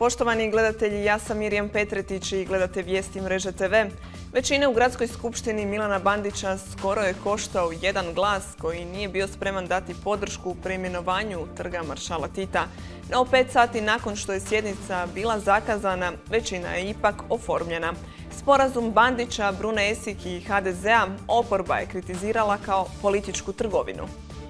Poštovani gledatelji, ja sam Mirjam Petretić i gledate Vijesti Mreže TV. Većine u Gradskoj skupštini Milana Bandića skoro je koštao jedan glas koji nije bio spreman dati podršku preimenovanju Trga maršala Tita. No 5 sati nakon što je sjednica bila zakazana, većina je ipak oformljena. Sporazum Bandića, Brune Esih i HDZ-a oporba je kritizirala kao političku trgovinu.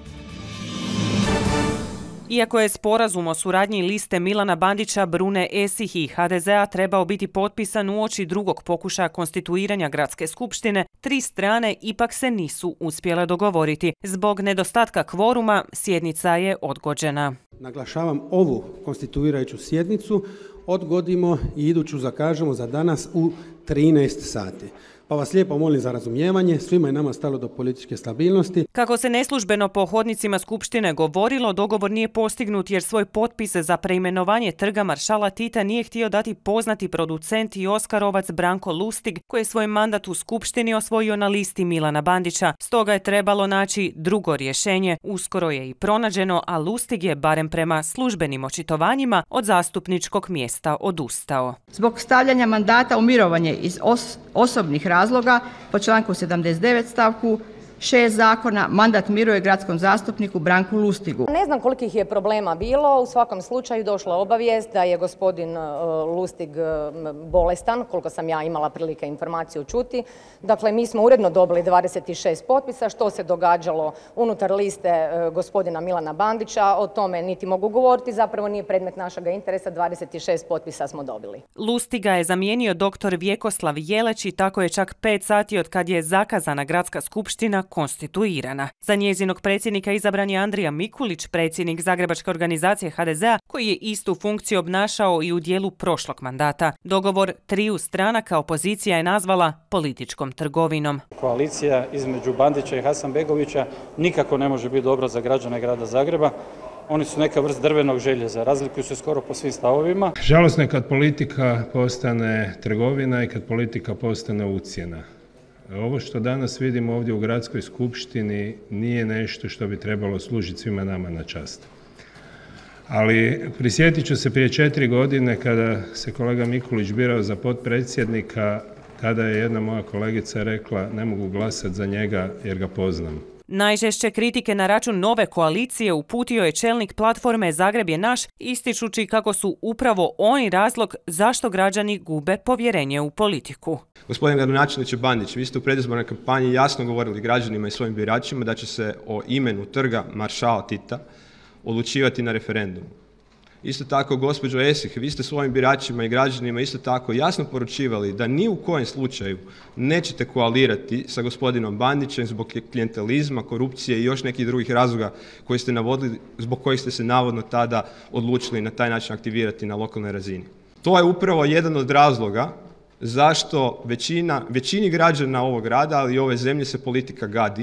Iako je sporazum o suradnji liste Milana Bandića, Brune Esih i HDZ-a trebao biti potpisan uoči drugog pokušaja konstituiranja Gradske skupštine, 3 strane ipak se nisu uspjele dogovoriti. Zbog nedostatka kvoruma sjednica je odgođena. Naglašavam, ovu konstituirajuću sjednicu odgodimo i iduću zakažemo za danas u 13 sati. Pa vas lijepo molim za razumijevanje, svima je nama stalo do političke stabilnosti. Kako se neslužbeno po hodnicima Skupštine govorilo, dogovor nije postignut jer svoj potpis za preimenovanje Trga maršala Tita nije htio dati poznati producent i oskarovac Branko Lustig, koji je svoj mandat u Skupštini osvojio na listi Milana Bandića. Stoga je trebalo naći drugo rješenje. Uskoro je i pronađeno, a Lustig je, barem prema službenim očitovanjima, od zastupničkog mjesta odustao. Zbog stavljanja mandata u mirovanje iz osobnih razloga po članku 79 stavku 6 zakona mandat miruje gradskom zastupniku Branku Lustigu. Ne znam kolikih je problema bilo, u svakom slučaju došla obavijest da je gospodin Lustig bolestan, koliko sam ja imala prilike informaciju čuti. Dakle, mi smo uredno dobili 26 potpisa, što se događalo unutar liste gospodina Milana Bandića, o tome niti mogu govoriti, zapravo nije predmet našega interesa, 26 potpisa smo dobili. Lustiga je zamijenio dr. Vjekoslav Jeleć i tako je čak 5 sati od kad je zakazana Gradska skupština konstituirana. Za njezinog predsjednika izabran je Andrija Mikulić, predsjednik Zagrebačke organizacije HDZ-a, koji je istu funkciju obnašao i u dijelu prošlog mandata. Dogovor 3 stranaka opozicija je nazvala političkom trgovinom. Koalicija između Bandića i Hasanbegovića nikako ne može biti dobra za građane grada Zagreba. Oni su neka vrst drvenog željeza, razlikuju se skoro po svim stavovima. Žalosno je kad politika postane trgovina i kad politika postane ucjena. Ovo što danas vidimo ovdje u Gradskoj skupštini nije nešto što bi trebalo služiti svima nama na čast. Ali prisjetit ću se prije 4 godine kada se kolega Mikulić birao za potpredsjednika, tada je jedna moja kolegica rekla ne mogu glasati za njega jer ga poznam. Najžešće kritike na račun nove koalicije uputio je čelnik platforme Zagreb je naš, ističući kako su upravo oni razlog zašto građani gube povjerenje u politiku. Gospodin gradonačelniče Bandić, vi ste u predizbornoj kampanji jasno govorili građanima i svojim biračima da će se o imenu Trga maršala Tita odlučivati na referendumu. Isto tako, gospođo Esih, vi ste svojim biračima i građanima isto tako jasno poručivali da ni u kojem slučaju nećete koalirati sa gospodinom Bandićem zbog klijentelizma, korupcije i još nekih drugih razloga koji ste navodili, zbog kojih ste se navodno tada odlučili na taj način aktivirati na lokalnoj razini. To je upravo jedan od razloga zašto većini građana ovog grada, ali i ove zemlje se politika gadi,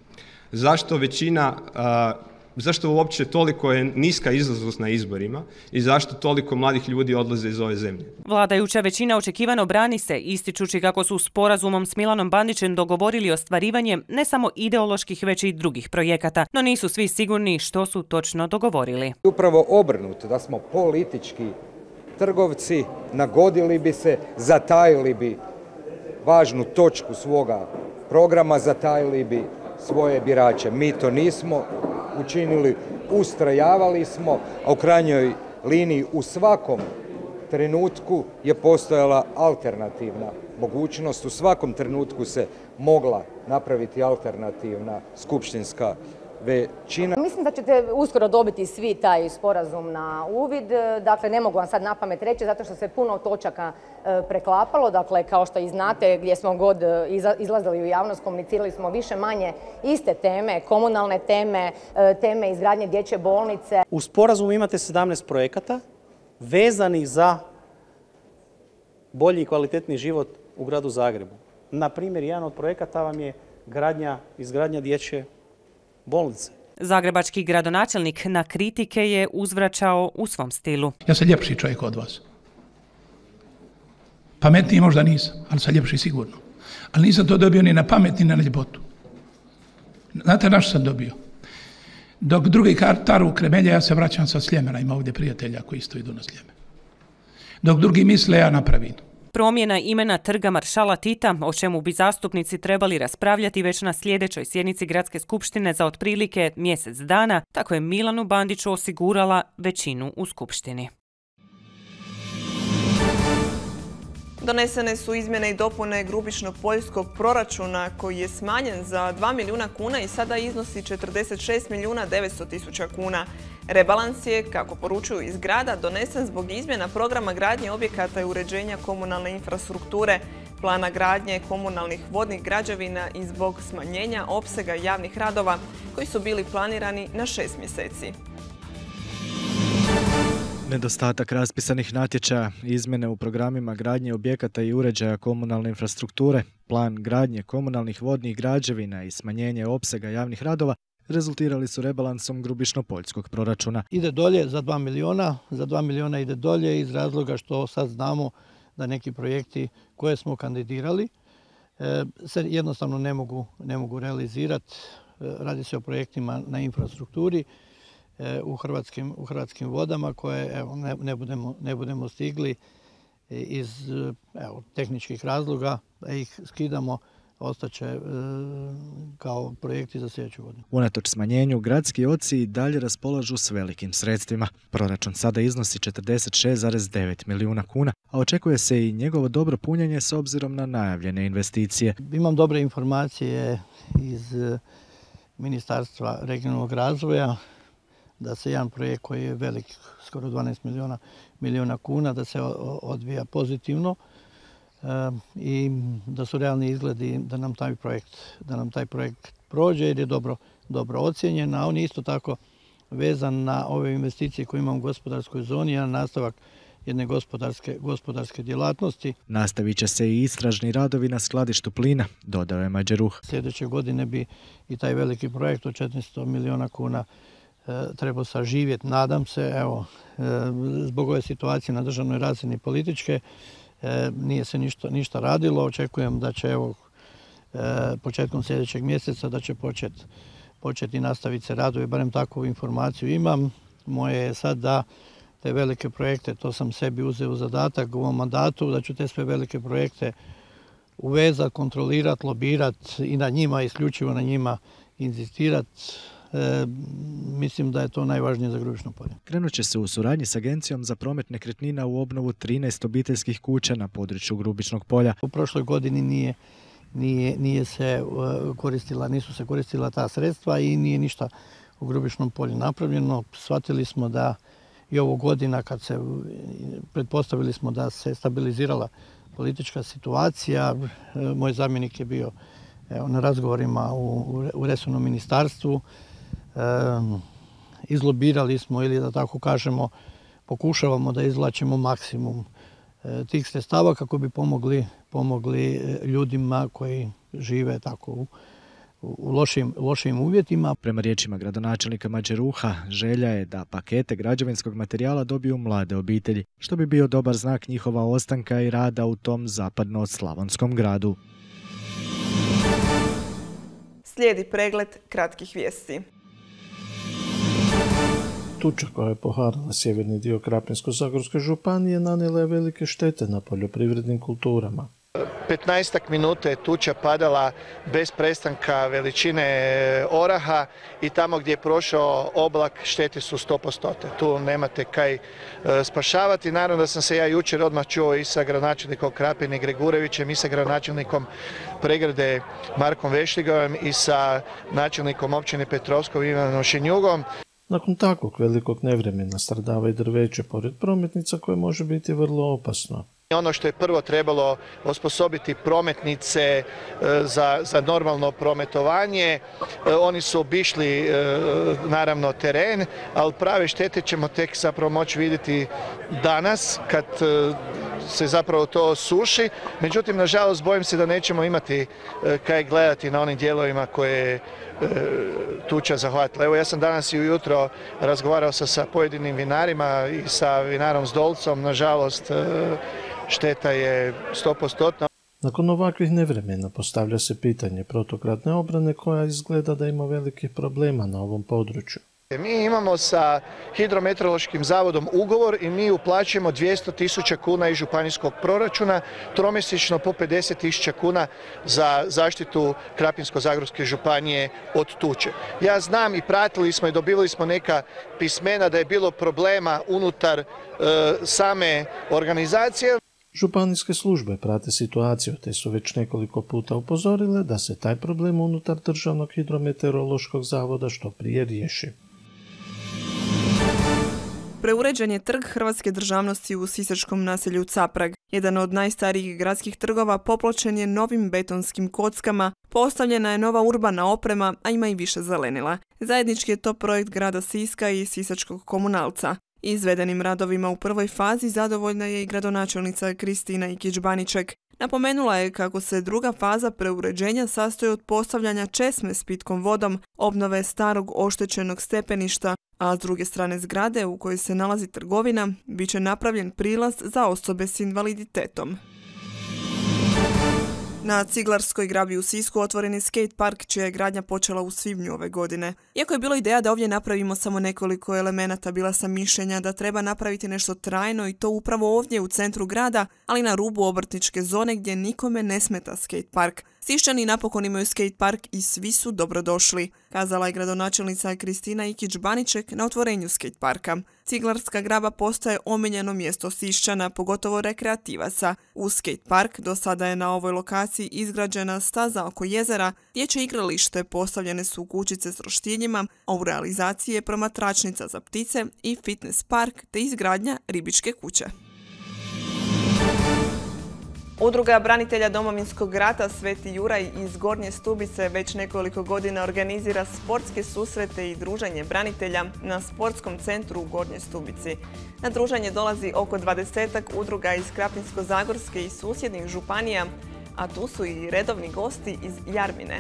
zašto uopće toliko je niska izlaznost na izborima i zašto toliko mladih ljudi odlaze iz ove zemlje. Vladajuća većina očekivano brani se, ističući kako su sporazumom s Milanom Bandićem dogovorili ostvarivanje ne samo ideoloških već i drugih projekata, no nisu svi sigurni što su točno dogovorili. Upravo obrnuto, da smo politički trgovci, nagodili bi se, zatajili bi važnu točku svoga programa, zatajili bi svoje birače. Mi to nismo učinili, ustrajavali smo, a u krajnjoj liniji u svakom trenutku je postojala alternativna mogućnost, u svakom trenutku se mogla napraviti alternativna skupštinska većina. Mislim da ćete uskoro dobiti svi taj sporazum na uvid. Dakle, ne mogu vam sad napamet reći zato što se puno točaka preklapalo. Dakle, kao što i znate, gdje smo god izlazili u javnost, komunicirali smo više manje iste teme, komunalne teme, teme izgradnje dječje bolnice. U sporazumu imate 17 projekata vezanih za bolji i kvalitetniji život u gradu Zagrebu. Na primjer, jedan od projekata vam je izgradnja dječje bolnice. Zagrebački gradonačelnik na kritike je uzvraćao u svom stilu. Ja sam ljepši čovjek od vas. Pametniji možda nisam, ali sam ljepši sigurno. Ali nisam to dobio ni na pamet, ni na ljepotu. Znate na što sam dobio? Dok drugi taru kremelje, ja se vraćam sa Sljemena, ima ovdje prijatelja koji isto idu na Sljemen. Dok drugi misle, ja napravim. Promjena imena trga Maršala Tita, o čemu bi zastupnici trebali raspravljati već na sljedećoj sjednici Gradske skupštine za otprilike mjesec dana, tako je Milanu Bandiću osigurala većinu u skupštini. Donesene su izmjene i dopune Grubišno-Poljskog proračuna koji je smanjen za 2 milijuna kuna i sada iznosi 46 milijuna 900 tisuća kuna. Rebalans je, kako poručuju iz grada, donesen zbog izmjena programa gradnje objekata i uređenja komunalne infrastrukture, plana gradnje komunalnih vodnih građevina i zbog smanjenja opsega javnih radova koji su bili planirani na 6 mjeseci. Nedostatak raspisanih natječaja, izmjene u programima gradnje objekata i uređaja komunalne infrastrukture, plan gradnje komunalnih vodnih građevina i smanjenje opsega javnih radova rezultirali su rebalansom Grubišno-Poljskog proračuna. Ide dolje za 2 milijuna ide dolje iz razloga što sad znamo da neki projekti koje smo kandidirali se jednostavno ne mogu realizirati. Radi se o projektima na infrastrukturi u Hrvatskim vodama koje ne budemo stigli iz tehničkih razloga, da ih skidamo, ostaće kao projekti za sljedeću godinu. Unatoč smanjenju, gradski oci i dalje raspolažu s velikim sredstvima. Proračun sada iznosi 46,9 milijuna kuna, a očekuje se i njegovo dobro punjenje s obzirom na najavljene investicije. Imam dobre informacije iz Ministarstva regionalnog razvoja da se jedan projekt koji je velik, skoro 12 milijuna kuna, da se odvija pozitivno i da su realni izgledi da nam taj projekt prođe jer je dobro ocijenjen, a on je isto tako vezan na ove investicije koje imamo u gospodarskoj zoni, a nastavak jedne gospodarske djelatnosti. Nastavit će se i istražni radovi na skladištu plina, dodao je Mađeruh. Sljedeće godine bi i taj veliki projekt od 400 milijuna kuna treba saživjeti, nadam se. Zbog ove situacije na državnoj razini političke nije se ništa radilo. Očekujem da će početkom sljedećeg mjeseca da će početi nastaviti se radovi, barem takvu informaciju imam. Moje je sad da te velike projekte, to sam sebi uzeo u zadatak u ovom mandatu, da ću te sve velike projekte uvezati, kontrolirati, lobirati i na njima, isključivo na njima inzistirati. Mislim da je to najvažnije za Grubišno Polje. Krenut će se u suradnji s Agencijom za promet nekretnina u obnovu 13 obiteljskih kuća na području Grubišnog Polja. U prošloj godini nisu se koristila ta sredstva i nije ništa u Grubišnom Polju napravljeno. Shvatili smo da i ovo godina pretpostavili smo da se stabilizirala politička situacija. Moj zamjenik je bio na razgovorima u resornom ministarstvu. Izlobirali smo, ili da tako kažemo, pokušavamo da izvlačimo maksimum tih sredstava kako bi pomogli ljudima koji žive tako u lošim uvjetima. Prema riječima gradonačelnika Mađeruha, želja je da pakete građevinskog materijala dobiju mlade obitelji, što bi bio dobar znak njihova ostanka i rada u tom zapadno-slavonskom gradu. Slijedi pregled kratkih vijesti. Tuča koja je poharala sjeverni dio Krapinsko-zagorske županije nanijela je velike štete na poljoprivrednim kulturama. 15 minuta je tuča padala bez prestanka veličine oraha i tamo gdje je prošao oblak štete su 100%. Tu nemate kaj spašavati. Naravno da sam se ja jučer odmah čuo i sa gradonačelnikom Krapine Gregurevićem i sa gradonačelnikom Pregrade Markom Vešligovem i sa načelnikom općine Petrovskog Ivanom Šenjugom. Nakon takvog velikog nevremena stradava i drveće pored prometnica koje može biti vrlo opasno. Ono što je prvo trebalo osposobiti prometnice za normalno prometovanje, oni su obišli naravno teren, ali prave štete ćemo tek zapravo moći vidjeti danas kad se zapravo to suši. Međutim, nažalost, bojim se da nećemo imati kaj gledati na onim dijelovima koje tuča zahvatila. Evo, ja sam danas i ujutro razgovarao sa pojedinim vinarima i sa vinarom Zdolcom. Nažalost, šteta je 100%. Nakon ovakvih nevremena postavlja se pitanje protugradne obrane koja izgleda da ima velikih problema na ovom području. Mi imamo sa Hidrometeorološkim zavodom ugovor i mi uplaćujemo 200.000 kuna iz županijskog proračuna, tromjesečno po 50.000 kuna za zaštitu Krapinsko-zagorske županije od tuče. Ja znam i pratili smo i dobili smo neka pismena da je bilo problema unutar same organizacije. Županijske službe prate situaciju te su već nekoliko puta upozorile da se taj problem unutar Državnog hidrometeorološkog zavoda što prije riješi. Preuređen je trg hrvatske državnosti u sisačkom naselju Caprag. Jedan od najstarijih gradskih trgova popločen je novim betonskim kockama, postavljena je nova urbana oprema, a ima i više zelenila. Zajednički je to projekt grada Siska i sisačkog komunalca. Izvedenim radovima u prvoj fazi zadovoljna je i gradonačelnica Kristina Ikić-Baniček. Napomenula je kako se druga faza preuređenja sastoji od postavljanja česme s pitkom vodom, obnove starog oštećenog stepeništa, a s druge strane zgrade u kojoj se nalazi trgovina bit će napravljen prilaz za osobe s invaliditetom. Na Ciglarskoj grabi u Sisku otvoren je skate park čija je gradnja počela u svibnju ove godine. Iako je bilo ideja da ovdje napravimo samo nekoliko elemenata, bila sam mišljenja da treba napraviti nešto trajno i to upravo ovdje u centru grada, ali na rubu obrtničke zone gdje nikome ne smeta skate park. Siščani napokon imaju skate park i svi su dobrodošli, kazala je gradonačelnica Kristina Ikić-Baniček na otvorenju skate parka. Ciglarska graba postaje omiljeno mjesto Siščana, pogotovo rekreativaca. U skate park do sada je na ovoj lokaciji izgrađena staza oko jezera, dječje igralište, postavljene su kućice s roštiljima, a u realizaciji je promatračnica za ptice i fitness park te izgradnja ribičke kuće. Udruga branitelja Domovinskog rata Sveti Juraj iz Gornje Stubice već nekoliko godina organizira sportske susrete i druženje branitelja na sportskom centru u Gornjoj Stubici. Na druženje dolazi oko 20-ak udruga iz Krapinsko-zagorske i susjednih županija, a tu su i redovni gosti iz Jarmine.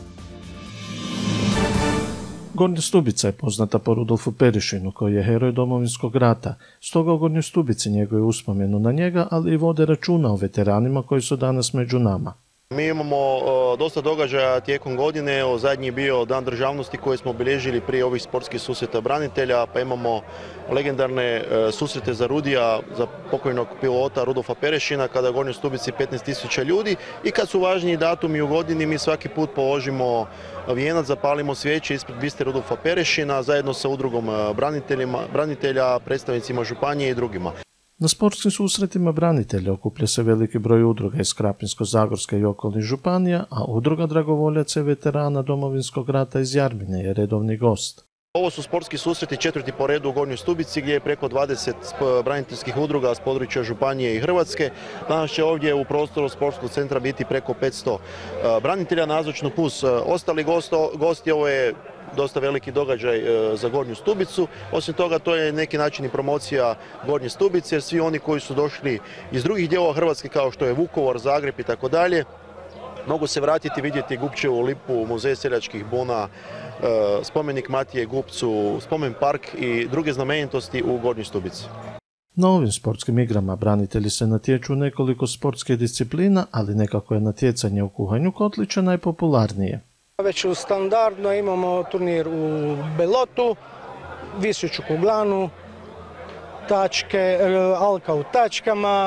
Gornja Stubica je poznata po Rudolfu Perešinu, koji je heroj Domovinskog rata. Stoga u Gornjoj Stubici njeguje uspomenu na njega, ali i vode računa o veteranima koji su danas među nama. Mi imamo dosta događaja tijekom godine, zadnji je bio Dan državnosti koji smo obilježili prije ovih sportskih susreta branitelja, pa imamo legendarne susrete za Rudija, za pokojnog pilota Rudolfa Perešina, kada je u Gornjoj Stubici 15.000 ljudi i kad su važniji datumi u godini mi svaki put položimo vijenac, zapalimo svijeće ispred biste Rudolfa Perešina zajedno sa udrugom branitelja, predstavnicima županije i drugima. Na sportskim susretima branitelja okuplja se veliki broj udruga iz Krapinsko-zagorske i okolnih županija, a udruga dragovoljaca i veterana Domovinskog rata iz Jarmine je redovni gost. Ovo su sportski susreti četvrti po redu u Gornjoj Stubici gdje je preko 20 braniteljskih udruga s područja Županije i Hrvatske. Danas će ovdje u prostoru sportskog centra biti preko 500 branitelja, nazočno plus ostali gosti. Ovo je dosta veliki događaj za Gornju Stubicu. Osim toga, to je neki način i promocija Gornje Stubice jer svi oni koji su došli iz drugih dijelova Hrvatske kao što je Vukovar, Zagreb i tako dalje, mogu se vratiti, vidjeti Gupčevu lipu, muzej seljačkih buna, spomenik Matije Gupcu, spomen park i druge znamenitosti u Gornjoj Stubici. Na ovim sportskim igrama branitelji se natječu u nekoliko sportskih disciplina, ali nekako je natjecanje u kuhanju kotlića najpopularnije. Već standardno imamo turnir u belotu, visuću kuglanu, tačke, alka u tačkama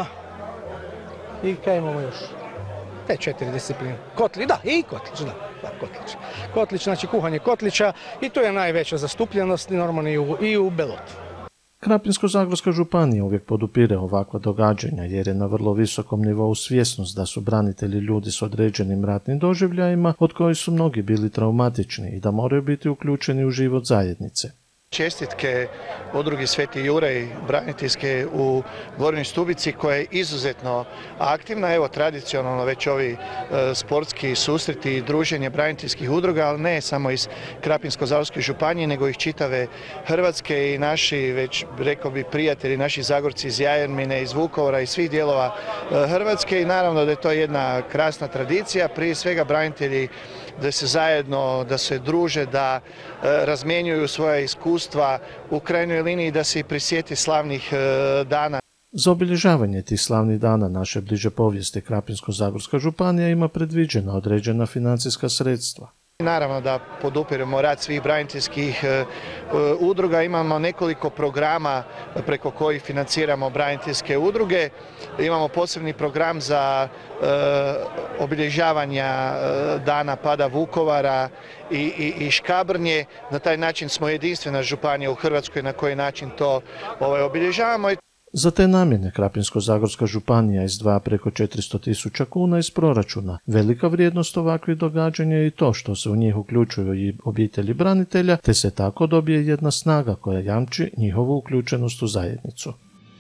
i kaj imamo još? Te 4 discipline. Kotlić, i kotlić, kotlić. Kotlić, znači kuhanje kotlića i tu je najveća zastupljenost normalno i u belotu. Krapinsko-zagorska županija uvijek podupire ovakva događanja jer je na vrlo visokom nivou svjesnost da su branitelji ljudi s određenim ratnim doživljajima od kojih su mnogi bili traumatični i da moraju biti uključeni u život zajednice. Čestitke udrugi Sveti Juraj braniteljske u Gornjoj Stubici koja je izuzetno aktivna. Evo tradicionalno već ovi sportski susreti i druženje braniteljskih udruga, ali ne samo iz Krapinsko-zagorske županije, nego iz čitave Hrvatske i naši, već rekao bi prijatelji, naši Zagorci iz Jarmine, iz Vukovara i svih dijelova Hrvatske i naravno da je to jedna krasna tradicija, prije svega branitelji da se zajedno, da se druže, da razmjenjuju svoja iskustva u krajnjoj liniji, da se i prisjeti slavnih dana. Za obilježavanje tih slavnih dana naše bliže povijesti Krapinsko-zagorska županija ima predviđena određena financijska sredstva. Naravno da podupiremo rad svih braniteljskih udruga, imamo nekoliko programa preko kojih financiramo braniteljske udruge. Imamo posebni program za obilježavanja dana pada Vukovara i Škabrnje. Na taj način smo jedinstvena županija u Hrvatskoj na koji način to obilježavamo. Za te namjene Krapinsko-zagorska županija izdvaja preko 400.000 kuna iz proračuna. Velika vrijednost ovakvih događanja je i to što se u njih uključuju i obitelji branitelja, te se tako dobije jedna snaga koja jamči njihovu uključenost u zajednicu.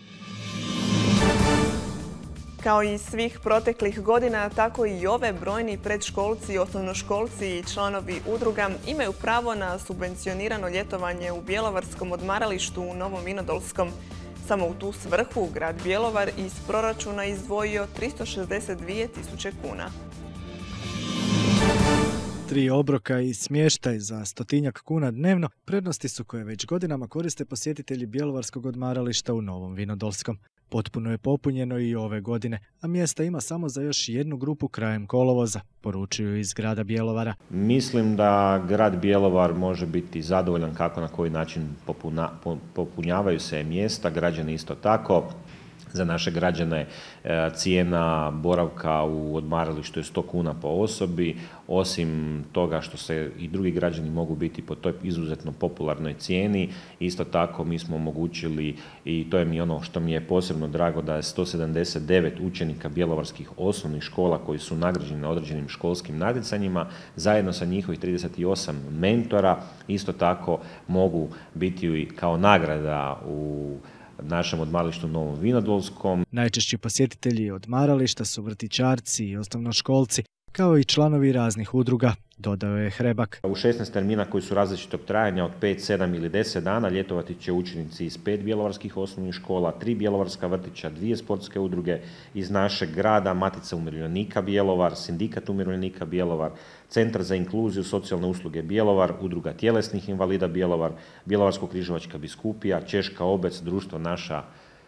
Kao i svih proteklih godina, tako i ove brojni predškolci, osnovnoškolci i članovi udruga imaju pravo na subvencionirano ljetovanje u bjelovarskom odmaralištu u Novom Vinodolskom. Samo u tu svrhu grad Bjelovar iz proračuna izdvojio 362.000 kuna. 3 obroka i smještaj za 100-tinjak kuna dnevno prednosti su koje već godinama koriste posjetitelji bjelovarskog odmarališta u Novom Vinodolskom. Potpuno je popunjeno i ove godine, a mjesta ima samo za još jednu grupu krajem kolovoza, poručuju iz grada Bjelovara. Mislim da grad Bjelovar može biti zadovoljan kako na koji način popunjavaju se mjesta, građani isto tako. Za naše građane cijena boravka u odmaralištu je 100 kuna po osobi. Osim toga što se i drugi građani mogu biti po toj izuzetno popularnoj cijeni, isto tako mi smo omogućili, i to je mi ono što mi je posebno drago, da je 179 učenika bjelovarskih osnovnih škola koji su nagrađeni na određenim školskim natjecanjima, zajedno sa njihovih 38 mentora, isto tako mogu biti kao nagrada u našem odmaralištu u Novom Vinodolskom. Najčešći posjetitelji odmarališta su vrtićarci i osnovnoškolci, kao i članovi raznih udruga, dodao je Hrebak. U 16 termina koji su različitog trajanja od 5, 7 ili 10 dana ljetovati će učenici iz 5 bjelovarskih osnovnih škola, 3 bjelovarska vrtića, 2 sportske udruge iz našeg grada, Matica umirovljenika Bjelovar, Sindikat umirovljenika Bjelovar, Centar za inkluziju socijalne usluge Bjelovar, Udruga tjelesnih invalida Bjelovar, Bjelovarsko-križevačka biskupija, Češka Obec, društvo Naša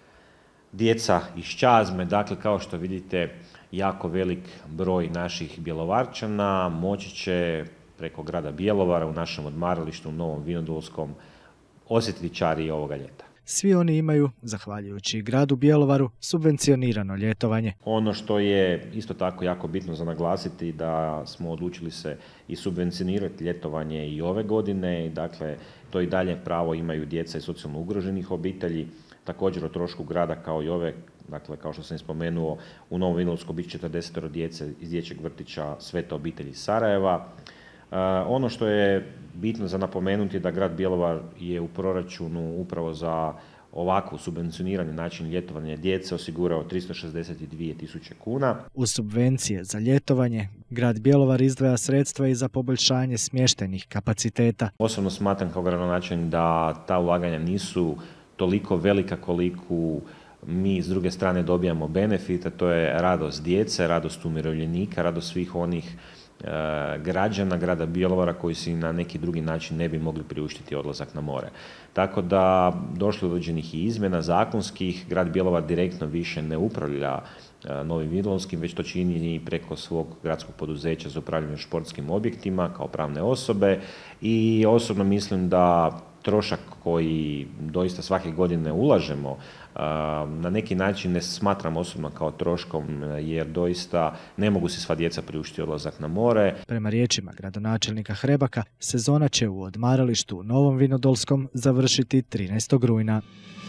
djeca iz Čazme. Dakle, kao što vidite, jako velik broj naših Bjelovarčana moći će preko grada Bjelovara u našem odmaralištu u Novom Vinodolskom osjetiti čari ovoga ljeta. Svi oni imaju, zahvaljujući gradu Bjelovaru, subvencionirano ljetovanje. Ono što je isto tako jako bitno za naglasiti, da smo odlučili se i subvencionirati ljetovanje i ove godine. Dakle, to i dalje pravo imaju djeca iz socijalno ugroženih obitelji. Također o trošku grada kao i ove, dakle kao što sam spomenuo, u Novom Vinodolskom bit 40 djece iz dječjeg vrtića Sveta obitelji iz Sarajeva. Ono što je bitno za napomenuti da grad Bjelovar je u proračunu upravo za ovakvo subvencionirani način ljetovanja djece osigurao 362.000 kuna. U subvencije za ljetovanje grad Bjelovar izdvaja sredstva i za poboljšanje smještajnih kapaciteta. Osobno smatram kao gradonačelnik da ta ulaganja nisu toliko velika koliko mi s druge strane dobijamo benefita, to je radost djece, radost umirovljenika, radost svih onih građana grada Bjelovara koji si na neki drugi način ne bi mogli priuštiti odlazak na more. Tako da došlo do određenih izmjena zakonskih, grad Bjelovar direktno više ne upravlja Novim Vinodolskim, već to čini i preko svog gradskog poduzeća za upravljanje športskim objektima kao pravne osobe, i osobno mislim da trošak koji doista svake godine ulažemo na neki način ne smatram osobno kao troškom, jer doista ne mogu se sva djeca priuštiti odlazak na more. Prema riječima gradonačelnika Hrebaka, sezona će u odmaralištu u Novom Vinodolskom završiti 13. rujna.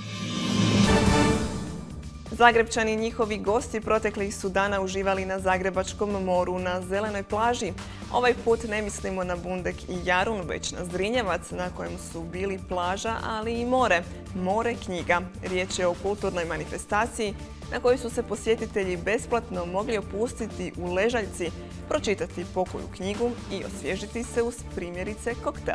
Zagrepčani i njihovi gosti proteklih su dana uživali na Zagrebačkom moru na zelenoj plaži. Ovaj put ne mislimo na Bundek i Jarun, već na Zrinjevac na kojem su bili plaža, ali i more. More knjiga. Riječ je o kulturnoj manifestaciji na kojoj su se posjetitelji besplatno mogli opustiti u ležaljci, pročitati pokoju knjigu i osvježiti se uz primjerice koktel.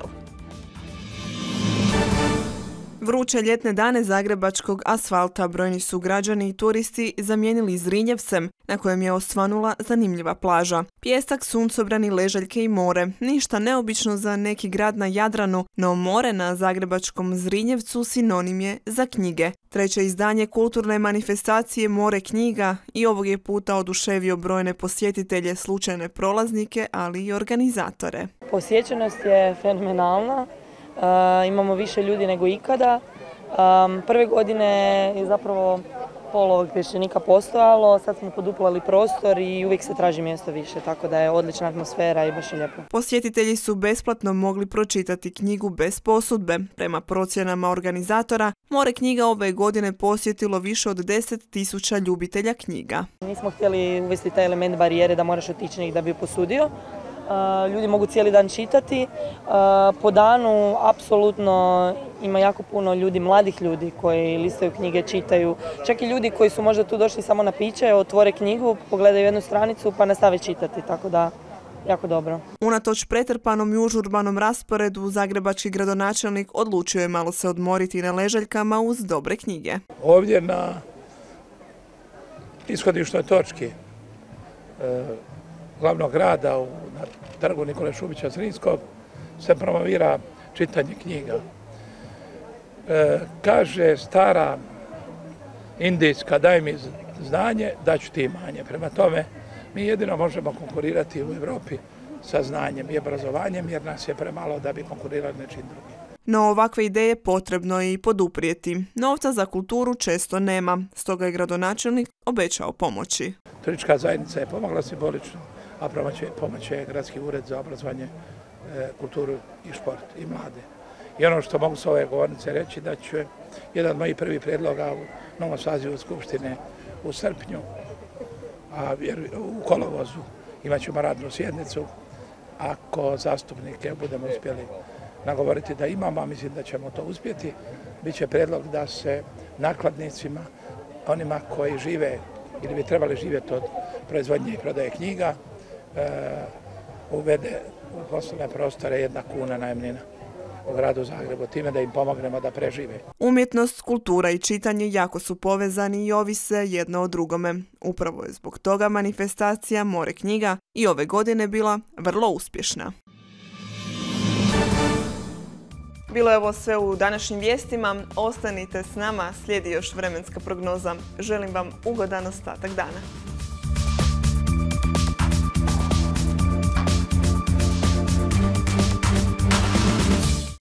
Vruće ljetne dane zagrebačkog asfalta brojni su građani i turisti zamijenili Zrinjevcem, na kojem je osvanula zanimljiva plaža. Pijesak, suncobrani, ležaljke i more. Ništa neobično za neki grad na Jadranu, no more na zagrebačkom Zrinjevcu sinonim je za knjige. Treće izdanje kulturne manifestacije More knjiga i ovog je puta oduševio brojne posjetitelje, slučajne prolaznike, ali i organizatore. Posjećenost je fenomenalna, imamo više ljudi nego ikada. Prve godine je zapravo pol ovog pješčanika postojalo, sad smo poduplali prostor i uvijek se traži mjesto više, tako da je odlična atmosfera i baš je lijepo. Posjetitelji su besplatno mogli pročitati knjigu bez posudbe. Prema procjenama organizatora, More knjiga ove godine posjetilo više od 10.000 ljubitelja knjiga. Nismo htjeli uvesti taj element barijere da moraš otići negdje da bi posudio. Ljudi mogu cijeli dan čitati. Po danu apsolutno ima jako puno ljudi, mladih ljudi koji listaju knjige, čitaju. Čak i ljudi koji su možda tu došli samo na piće, otvore knjigu, pogledaju jednu stranicu pa nastave čitati, tako da jako dobro. Unatoč pretrpanom i užurbanom rasporedu, zagrebački gradonačelnik odlučio je malo se odmoriti na ležaljkama uz dobre knjige. Ovdje na ishodišnoj točki glavnog grada na trgu Nikole Šubića Zrinskog se promovira čitanje knjiga. Kaže stara indijska, daj mi znanje, daću ti imanje. Prema tome, mi jedino možemo konkurirati u Europi sa znanjem i obrazovanjem, jer nas je premalo da bi konkurirali nečim drugim. No ovakve ideje potrebno je i poduprijeti. Novca za kulturu često nema, stoga je gradonačelnik obećao pomoći. Turistička zajednica je pomogla simbolično, a pomoć je Gradski ured za obrazovanje, kulturu i šport i mlade. I ono što mogu s ove govornice reći, da ću jedan od mojih prvih prijedloga u novom sazivu Skupštine u srpnju, a u kolovozu imat ćemo radnu sjednicu. Ako zastupnike budemo uspjeli nagovoriti da imamo, a mislim da ćemo to uspjeti, bit će prijedlog da se nakladnicima, onima koji žive ili bi trebali živjeti od proizvodnje i prodaje knjiga, uvede u poslovne prostore 1 kuna najamnina u gradu Zagrebu, time da im pomognemo da prežive. Umjetnost, kultura i čitanje jako su povezani i ovise jedno o drugome. Upravo je zbog toga manifestacija More knjiga i ove godine bila vrlo uspješna. Bilo je ovo sve u današnjim vijestima. Ostanite s nama, slijedi još vremenska prognoza. Želim vam ugodan ostatak dana.